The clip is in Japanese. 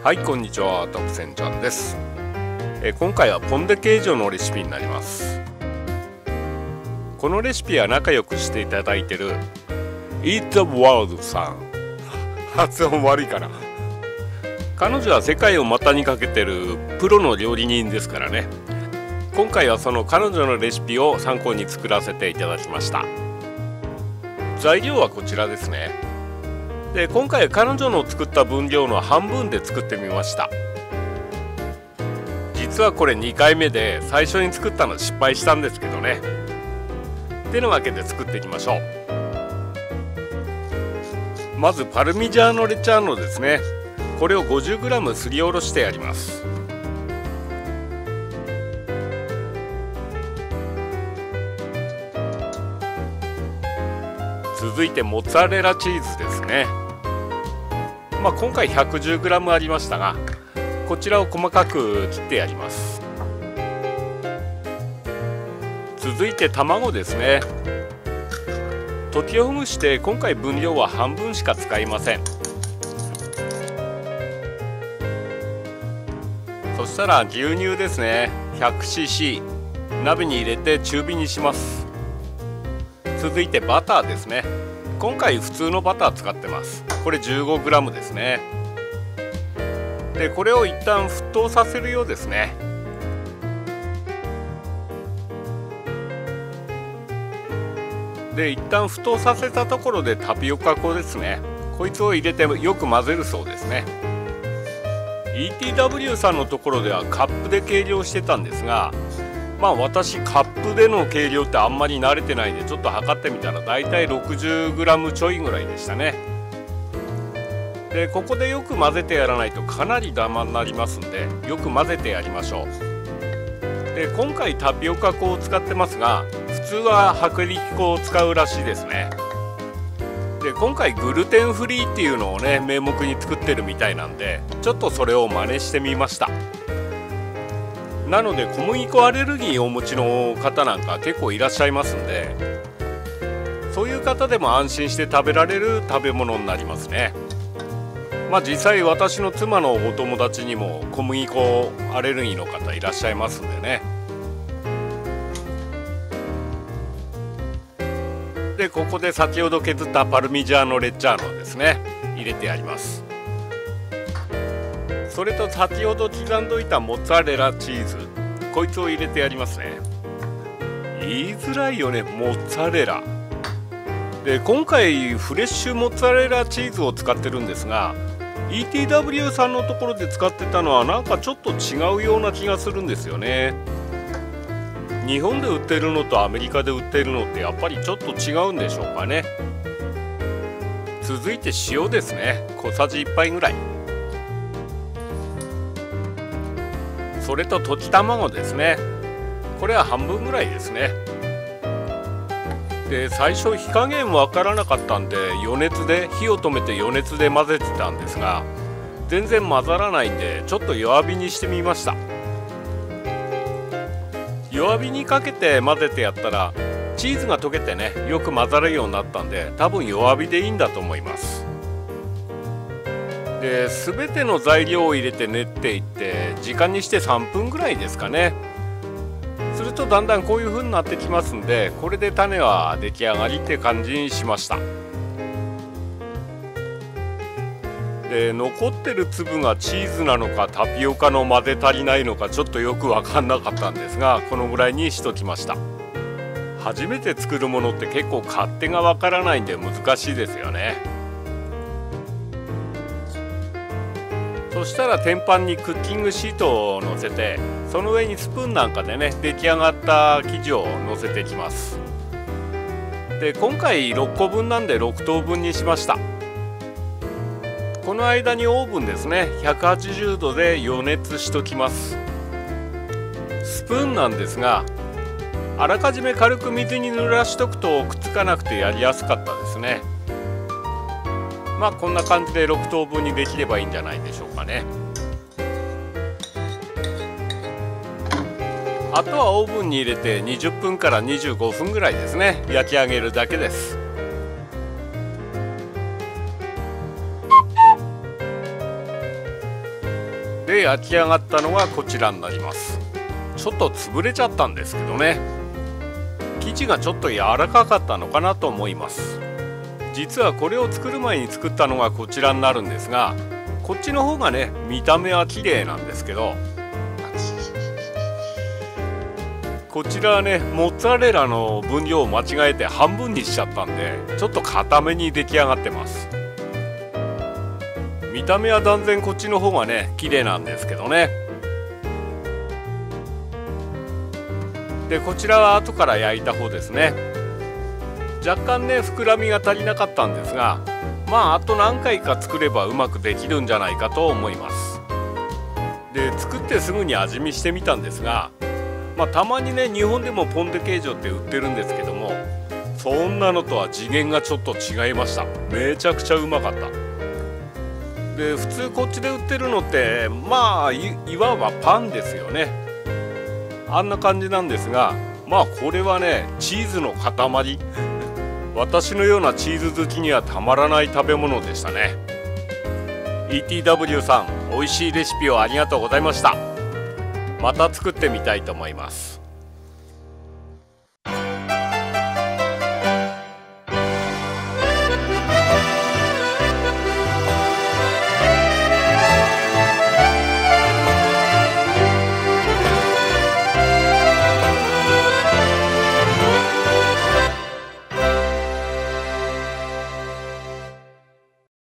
はい、こんにちは、たくせんちゃんです。今回はポン・デ・ケージョのレシピになります。このレシピは仲良くしていただいている Eat the World さん発音悪いかな。彼女は世界を股にかけてるプロの料理人ですからね。今回はその彼女のレシピを参考に作らせていただきました。材料はこちらですね。で、今回彼女の作った分量の半分で作ってみました。実はこれ2回目で最初に作ったの失敗したんですけどね。てなわけで作っていきましょう。まずパルミジャーノ・レッジャーノですね。これを 50g すりおろしてあります。続いてモッツァレラチーズですね。今回 110g ありましたが、こちらを細かく切ってやります。続いて卵ですね。溶きほぐして今回分量は半分しか使いません。そしたら牛乳ですね。 100cc 鍋に入れて中火にします。続いてバターですね。今回普通のバター使ってます。これ 15g ですね。で、これを一旦沸騰させるようですね。で、一旦沸騰させたところでタピオカ粉ですね。こいつを入れてよく混ぜるそうですね。 ETW さんのところではカップで計量してたんですが、私カップでの計量ってあんまり慣れてないんで、ちょっと測ってみたらだいたい 60g ちょいぐらいでしたね。で、ここでよく混ぜてやらないとかなりダマになりますんで、よく混ぜてやりましょう。で、今回タピオカ粉を使ってますが、普通は薄力粉を使うらしいですね。で、今回グルテンフリーっていうのをね名目に作ってるみたいなんで、ちょっとそれを真似してみました。なので小麦粉アレルギーをお持ちの方なんか結構いらっしゃいますんで、そういう方でも安心して食べられる食べ物になりますね。実際私の妻のお友達にも小麦粉アレルギーの方いらっしゃいますんでね。で、ここで先ほど削ったパルミジャーノ・レッジャーノですね、入れてやります。それと先ほど刻んどいたモッツァレラチーズ、こいつを入れてやりますね。言いづらいよね、モッツァレラで。今回フレッシュモッツァレラチーズを使ってるんですが、 ETW さんのところで使ってたのはなんかちょっと違うような気がするんですよね。日本で売ってるのとアメリカで売ってるのってやっぱりちょっと違うんでしょうかね。続いて塩ですね。小さじ1杯ぐらい。それと溶き卵ですね。これは半分ぐらいですね。で、最初火加減わからなかったんで、火を止めて余熱で混ぜてたんですが、全然混ざらないんでちょっと弱火にしてみました。弱火にかけて混ぜてやったらチーズが溶けてね、よく混ざるようになったんで、多分弱火でいいんだと思います。で、全ての材料を入れて練っていって、時間にして3分ぐらいですかね。するとだんだんこういう風になってきますんで、これで種は出来上がりって感じにしました。で、残ってる粒がチーズなのかタピオカの混ぜ足りないのかちょっとよく分かんなかったんですが、このぐらいにしときました。初めて作るものって結構勝手が分からないんで難しいですよね。そしたら天板にクッキングシートを乗せて、その上にスプーンなんかでね出来上がった生地を乗せていきます。で、今回6個分なんで6等分にしました。この間にオーブンですね、180度で予熱しときます。スプーンなんですが、あらかじめ軽く水に濡らしとくとくっつかなくてやりやすかったですね。こんな感じで6等分にできればいいんじゃないでしょうかね。あとはオーブンに入れて20分から25分ぐらいですね、焼き上げるだけです。 で焼き上がったのがこちらになります。ちょっと潰れちゃったんですけどね、生地がちょっと柔らかかったのかなと思います。実はこれを作る前に作ったのがこちらになるんですが、こっちの方がね見た目は綺麗なんですけど、こちらはねモッツァレラの分量を間違えて半分にしちゃったんで、ちょっと固めに出来上がってます。見た目は断然こっちの方がね綺麗なんですけどね。でこちらは後から焼いた方ですね。若干ね膨らみが足りなかったんですが、まああと何回か作ればうまくできるんじゃないかと思います。で作ってすぐに味見してみたんですが、たまにね日本でもポン・デ・ケージョって売ってるんですけども、そんなのとは次元がちょっと違いました。めちゃくちゃうまかった。で普通こっちで売ってるのっていわばパンですよね。あんな感じなんですが、これはねチーズの塊。私のようなチーズ好きにはたまらない食べ物でしたね。 ETW さん、美味しいレシピをありがとうございました。また作ってみたいと思います。